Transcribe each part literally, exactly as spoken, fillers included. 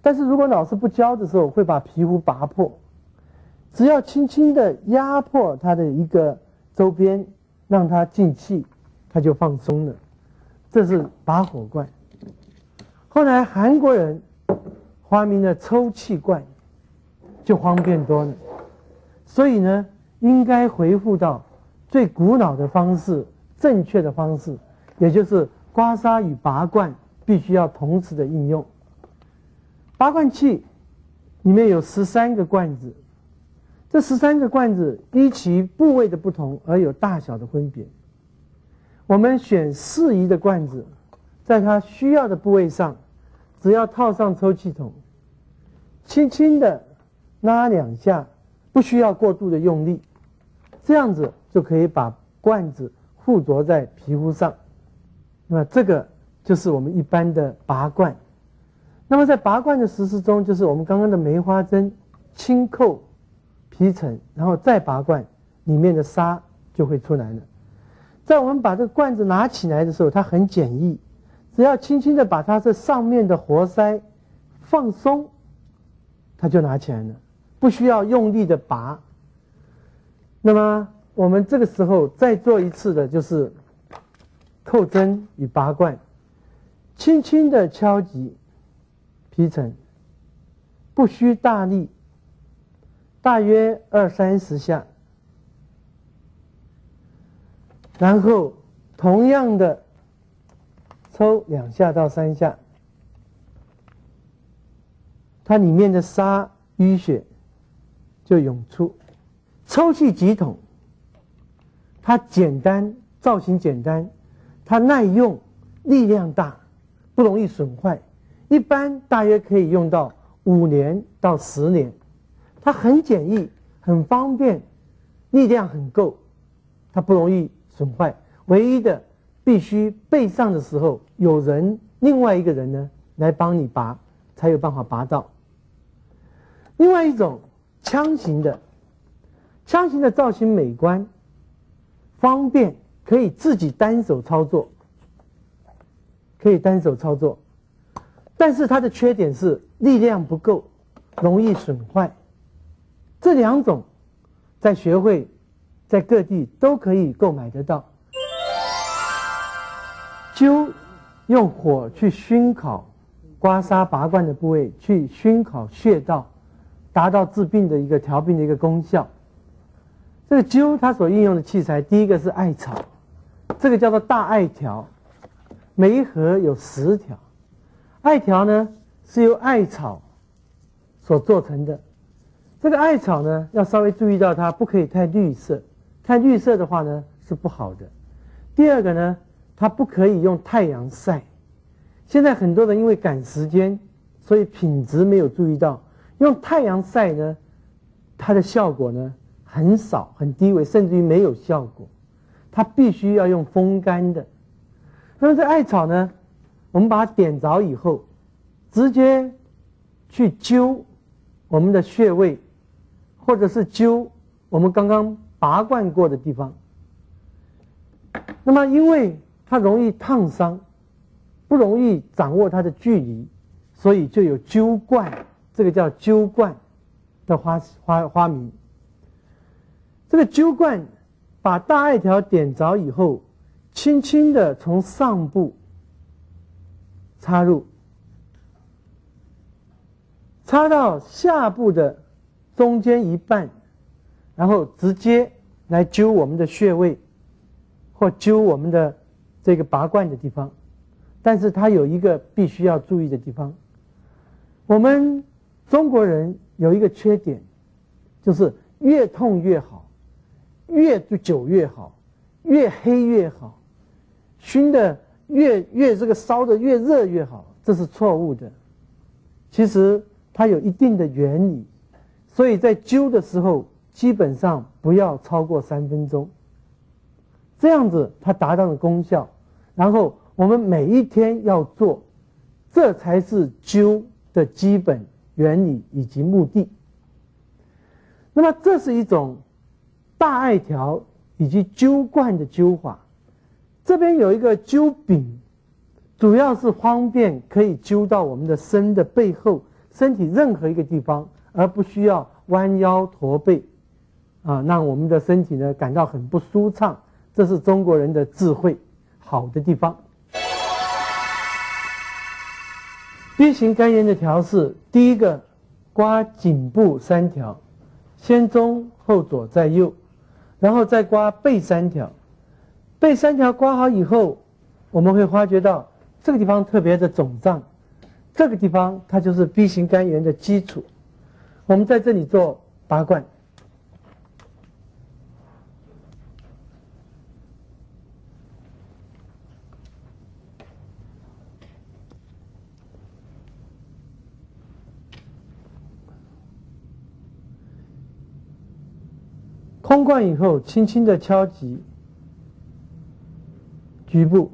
但是如果老师不教的时候，会把皮肤拔破。只要轻轻的压迫它的一个周边，让它进气，它就放松了。这是拔火罐。后来韩国人发明了抽气罐，就方便多了。所以呢，应该回复到最古老的方式，正确的方式，也就是刮痧与拔罐必须要同时的应用。拔罐器里面有十三个罐子，这十三个罐子依其部位的不同而有大小的分别。我们选适宜的罐子，在它需要的部位上，只要套上抽气筒，轻轻的拉两下，不需要过度的用力，这样子就可以把罐子附着在皮肤上。那这个就是我们一般的拔罐。那么在拔罐的实施中，就是我们刚刚的梅花针轻扣皮层，然后再拔罐，里面的沙就会出来了。在我们把这个罐子拿起来的时候，它很简易，只要轻轻的把它这上面的活塞放松，它就拿起来了，不需要用力的拔。那么我们这个时候再做一次的就是扣针与拔罐，轻轻的敲击皮层，不需大力，大约二三十下。然后同样的抽两下到三下，它里面的沙淤血就涌出。抽气挤筒，它简单，造型简单，它耐用，力量大，不容易损坏，一般大约可以用到五年到十年。它很简易，很方便，力量很够，它不容易损坏。唯一的必须背上的时候有人，另外一个人呢来帮你拔，才有办法拔到。另外一种枪型的，枪型的造型美观，方便，可以自己单手操作，可以单手操作，但是它的缺点是力量不够，容易损坏。这两种在学会在各地都可以购买得到。灸用火去熏烤刮痧拔罐的部位，去熏烤穴道，达到治病的一个调病的一个功效。这个灸它所应用的器材，第一个是艾草，这个叫做大艾条，每一盒有十条。艾条呢是由艾草所做成的。这个艾草呢要稍微注意到它不可以太绿色，太绿色的话呢是不好的。第二个呢，它不可以用太阳晒。现在很多人因为赶时间，所以品质没有注意到，用太阳晒呢，它的效果呢很少，很低微，甚至于没有效果。它必须要用风干的。那么这艾草呢，我们把它点着以后，直接去灸我们的穴位，或者是灸我们刚刚拔罐过的地方。那么因为它容易烫伤，不容易掌握它的距离，所以就有灸罐，这个叫灸罐的花花花名。这个灸罐把大艾条点着以后，轻轻的从上部插入，插到下部的中间一半，然后直接来灸我们的穴位，或灸我们的这个拔罐的地方。但是它有一个必须要注意的地方，我们中国人有一个缺点，就是越痛越好，越久越好，越黑越好，熏的越越这个烧的越热越好，这是错误的。其实它有一定的原理，所以在灸的时候基本上不要超过三分钟，这样子它达到了功效。然后我们每一天要做，这才是灸的基本原理以及目的。那么这是一种大艾条以及灸罐的灸法。这边有一个灸柄，主要是方便可以灸到我们的身的背后， 身体任何一个地方，而不需要弯腰驼背，啊，让我们的身体呢感到很不舒畅。这是中国人的智慧好的地方。B 型肝炎的调试，第一个，刮颈部三条，先中后左再右，然后再刮背三条。背三条刮好以后，我们会发觉到这个地方特别的肿胀，这个地方它就是 B 型肝炎的基础。我们在这里做拔罐。空罐以后，轻轻的敲击局部，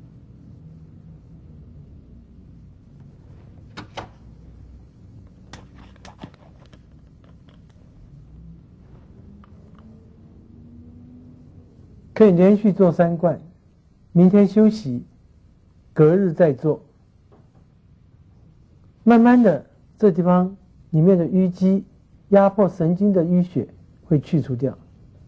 可以连续做三罐，明天休息，隔日再做。慢慢的，这地方里面的淤积、压迫神经的淤血会去除掉。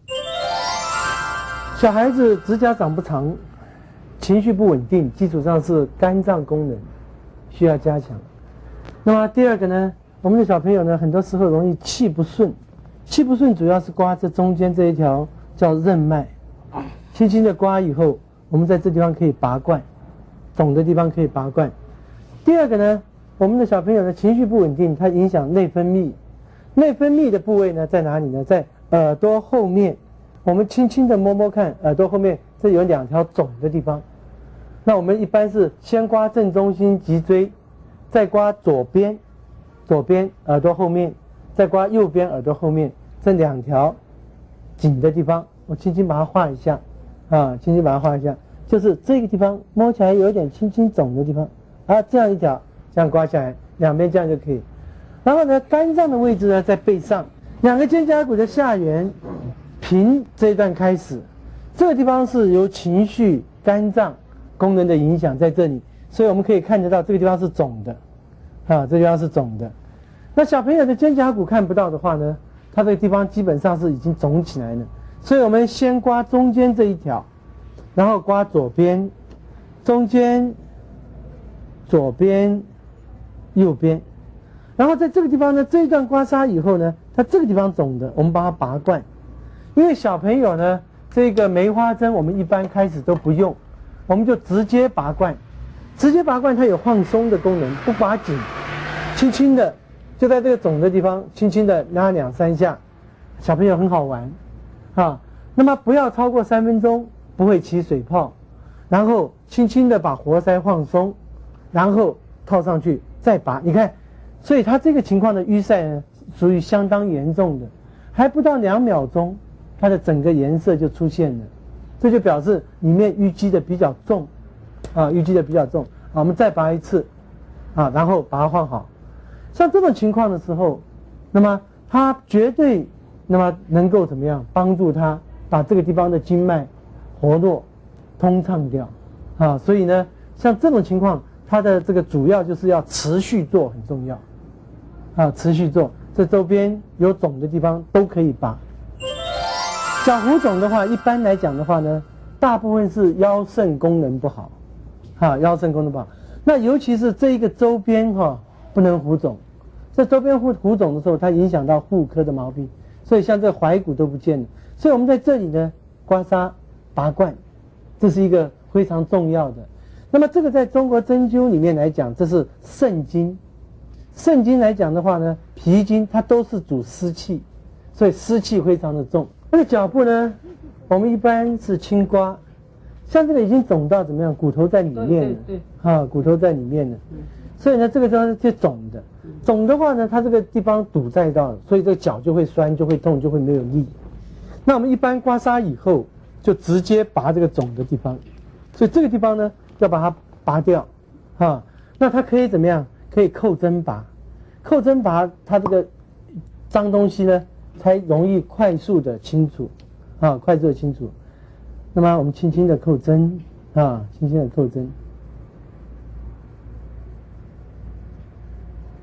小孩子指甲长不长，情绪不稳定，基础上是肝脏功能需要加强。那么第二个呢，我们的小朋友呢，很多时候容易气不顺，气不顺主要是刮这中间这一条叫任脉，轻轻的刮以后，我们在这地方可以拔罐，肿的地方可以拔罐。第二个呢，我们的小朋友的情绪不稳定，它影响内分泌，内分泌的部位呢在哪里呢？在耳朵后面。我们轻轻的摸摸看，耳朵后面这有两条肿的地方。那我们一般是先刮正中心脊椎，再刮左边，左边耳朵后面，再刮右边耳朵后面这两条紧的地方，我轻轻把它画一下，啊，轻轻把它画一下，就是这个地方摸起来有点轻轻肿的地方，啊，这样一条，这样刮下来，两边这样就可以。然后呢，肝脏的位置呢在背上，两个肩胛骨的下缘。平这一段开始，这个地方是由情绪、肝脏功能的影响在这里，所以我们可以看得到这个地方是肿的，啊，这地方是肿的。那小朋友的肩胛骨看不到的话呢，它这个地方基本上是已经肿起来了，所以我们先刮中间这一条，然后刮左边，中间、左边、右边，然后在这个地方呢，这一段刮痧以后呢，它这个地方肿的，我们把它拔罐。因为小朋友呢，这个梅花针我们一般开始都不用，我们就直接拔罐，直接拔罐它有放松的功能，不拔紧，轻轻的就在这个肿的地方轻轻的拉两三下，小朋友很好玩，啊，那么不要超过三分钟，不会起水泡，然后轻轻的把活塞放松，然后套上去再拔，你看，所以它这个情况的淤塞呢，属于相当严重的，还不到两秒钟。它的整个颜色就出现了，这就表示里面淤积的比较重，啊，淤积的比较重。啊，我们再拔一次，啊，然后把它换好。像这种情况的时候，那么它绝对，那么能够怎么样帮助它把这个地方的经脉活络、通畅掉，啊，所以呢，像这种情况，它的这个主要就是要持续做很重要，啊，持续做，这周边有肿的地方都可以拔。小浮肿的话，一般来讲的话呢，大部分是腰肾功能不好，哈，腰肾功能不好。那尤其是这一个周边哈，不能浮肿。这周边浮浮肿的时候，它影响到妇科的毛病，所以像这踝骨都不见了。所以我们在这里呢，刮痧、拔罐，这是一个非常重要的。那么这个在中国针灸里面来讲，这是肾经。肾经来讲的话呢，脾经它都是主湿气，所以湿气非常的重。这个脚部呢，我们一般是轻刮，像这个已经肿到怎么样？骨头在里面了，对对对，啊，骨头在里面了，所以呢，这个地方是肿的。肿的话呢，它这个地方堵在到了，所以这个脚就会酸，就会痛，就会没有力。那我们一般刮痧以后，就直接拔这个肿的地方，所以这个地方呢，要把它拔掉，啊，那它可以怎么样？可以扣针拔，扣针拔，它这个脏东西呢，才容易快速的清除，啊，快速的清除。那么我们轻轻的扣针，啊，轻轻的扣针。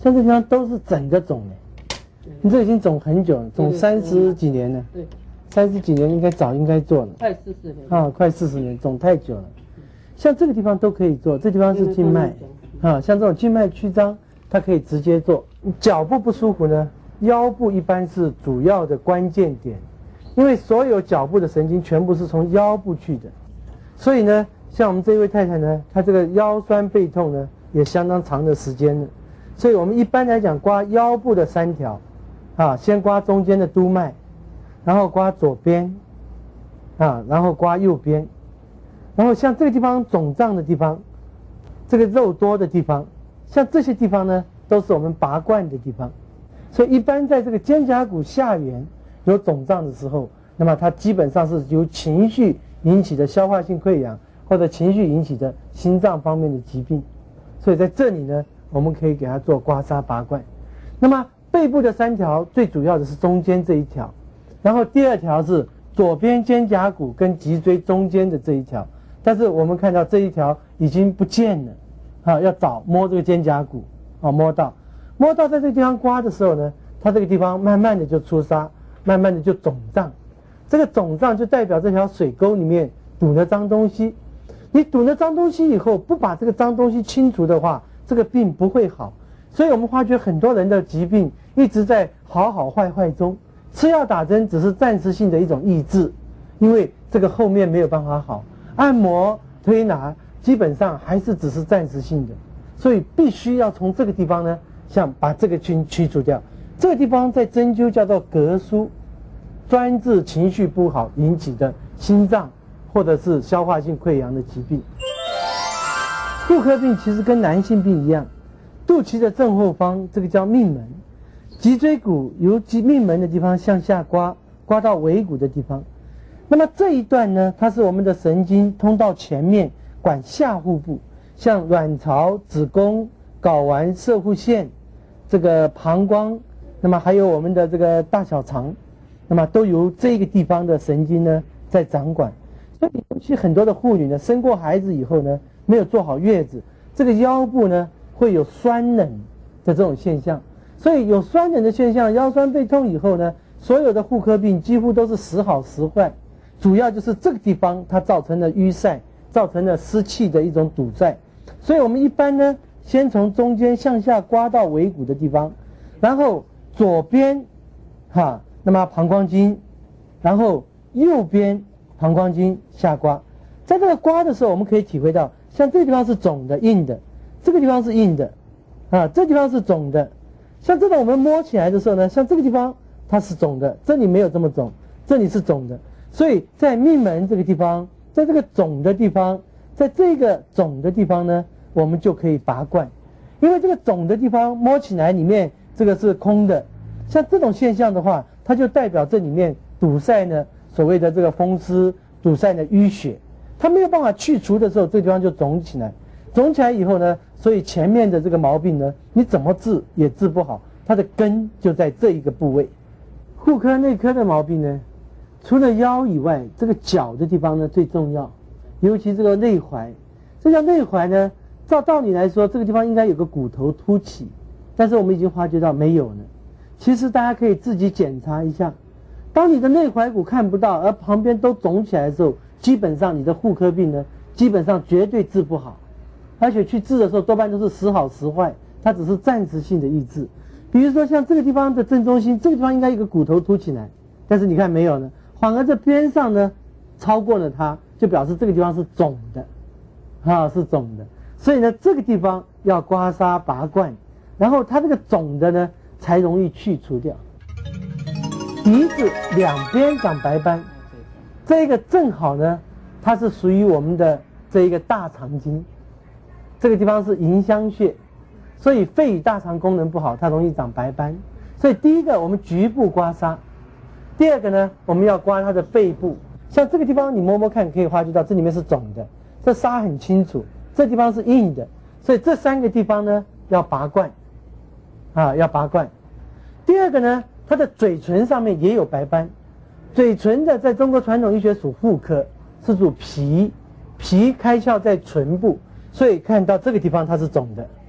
像这地方都是整个肿的，你这已经肿很久了，肿三十几年了。 对， 三十几年应该早应该做了。 快四十年。 啊，快四十年，肿太久了。像这个地方都可以做，这地方是静脉。啊，像这种静脉曲张，它可以直接做。脚部不舒服呢，腰部一般是主要的关键点，因为所有脚部的神经全部是从腰部去的，所以呢，像我们这位太太呢，她这个腰酸背痛呢，也相当长的时间了。所以我们一般来讲，刮腰部的三条，啊，先刮中间的督脉，然后刮左边，啊，然后刮右边，然后像这个地方肿胀的地方，这个肉多的地方，像这些地方呢，都是我们拔罐的地方。所以一般在这个肩胛骨下缘有肿胀的时候，那么它基本上是由情绪引起的消化性溃疡，或者情绪引起的心脏方面的疾病。所以在这里呢，我们可以给它做刮痧拔罐。那么背部的三条，最主要的是中间这一条，然后第二条是左边肩胛骨跟脊椎中间的这一条，但是我们看到这一条已经不见了，啊，要找摸这个肩胛骨，啊，摸到，摸到在这个地方刮的时候呢，它这个地方慢慢的就出痧，慢慢的就肿胀，这个肿胀就代表这条水沟里面堵了脏东西，你堵了脏东西以后，不把这个脏东西清除的话，这个病不会好。所以我们发觉很多人的疾病一直在好好坏坏中，吃药打针只是暂时性的一种抑制，因为这个后面没有办法好。按摩推拿基本上还是只是暂时性的，所以必须要从这个地方呢，像把这个去去除掉。这个地方在针灸叫做膈腧，专治情绪不好引起的心脏或者是消化性溃疡的疾病。妇科病其实跟男性病一样，肚脐的正后方这个叫命门，脊椎骨由脊命门的地方向下刮，刮到尾骨的地方。那么这一段呢，它是我们的神经通到前面管下腹部，像卵巢、子宫、睾丸、射护腺、这个膀胱，那么还有我们的这个大小肠，那么都由这个地方的神经呢在掌管。所以尤其很多的妇女呢，生过孩子以后呢，没有做好月子，这个腰部呢会有酸冷的这种现象。所以有酸冷的现象，腰酸背痛以后呢，所有的妇科病几乎都是时好时坏，主要就是这个地方它造成了淤塞，造成了湿气的一种堵塞。所以我们一般呢，先从中间向下刮到尾骨的地方，然后左边哈，那么膀胱经，然后右边膀胱经下刮。在这个刮的时候，我们可以体会到，像这个地方是肿的硬的，这个地方是硬的，啊，这地方是肿的。像这种我们摸起来的时候呢，像这个地方它是肿的，这里没有这么肿，这里是肿的。所以在命门这个地方，在这个肿的地方，在这个肿的地方呢，我们就可以拔罐，因为这个肿的地方摸起来里面这个是空的。像这种现象的话，它就代表这里面堵塞呢，所谓的这个风湿，堵塞呢淤血，它没有办法去除的时候，这个地方就肿起来。肿起来以后呢，所以前面的这个毛病呢，你怎么治也治不好，它的根就在这一个部位。妇科内科的毛病呢，除了腰以外，这个脚的地方呢最重要，尤其这个内踝。这叫内踝呢，照道理来说，这个地方应该有个骨头凸起，但是我们已经发觉到没有了。其实大家可以自己检查一下，当你的内踝骨看不到，而旁边都肿起来的时候，基本上你的妇科病呢，基本上绝对治不好。而且去治的时候多半都是时好时坏，它只是暂时性的抑制。比如说像这个地方的正中心，这个地方应该有个骨头凸起来，但是你看没有呢，反而这边上呢超过了它，就表示这个地方是肿的，啊是肿的。所以呢这个地方要刮痧拔罐，然后它这个肿的呢才容易去除掉。鼻子两边长白斑，这个正好呢，它是属于我们的这一个大肠经。这个地方是迎香穴，所以肺与大肠功能不好，它容易长白斑。所以第一个我们局部刮痧，第二个呢我们要刮它的背部。像这个地方你摸摸看，可以发觉到这里面是肿的，这痧很清楚，这地方是硬的，所以这三个地方呢要拔罐，啊要拔罐。第二个呢，它的嘴唇上面也有白斑，嘴唇的在中国传统医学属妇科，是属脾，脾开窍在唇部。所以看到这个地方它是肿的。